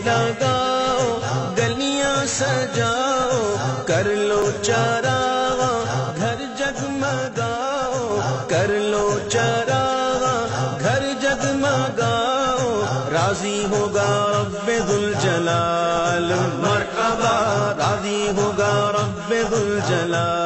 लगाओ, गलियां सजाओ, कर लो चरागा, घर जगमगाओ, कर लो चरागा, घर जगमगाओ। राजी होगा रब्बे दुल जलाल, मरहबा, राजी होगा रब्बे दुल जलाल।